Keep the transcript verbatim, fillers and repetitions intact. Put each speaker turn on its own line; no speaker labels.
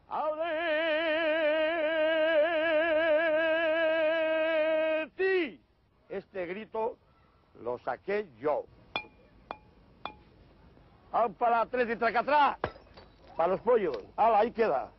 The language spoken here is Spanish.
¡Audeti! Este grito lo saqué yo. ¡Al para tres y tracatrá! Para los pollos. ¡Hala, ahí queda!